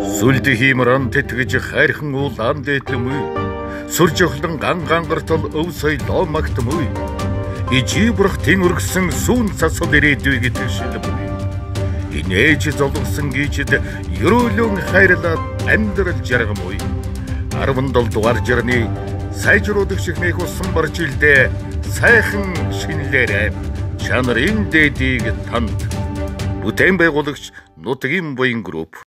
Сүлд хиймран тэтгэж хайрхан уулаан дээдлэмүй. Сүр жохлон гангартал өв соёлоо магтмүй. Ижи бурх тэнгэргсэн сүүн цасал ирээдүй гэдэг шилбүй. Инээж золгосон гीчд ерөөлөн хайрлаад амьдрал жаргамүй. 17 дугаар жирны сайжруудах чихнэх усан баржилдээ сайхан шинэлээрээ чанарын дээдийг танд. Бүтээн байгуулагч Нутгийн буян групп.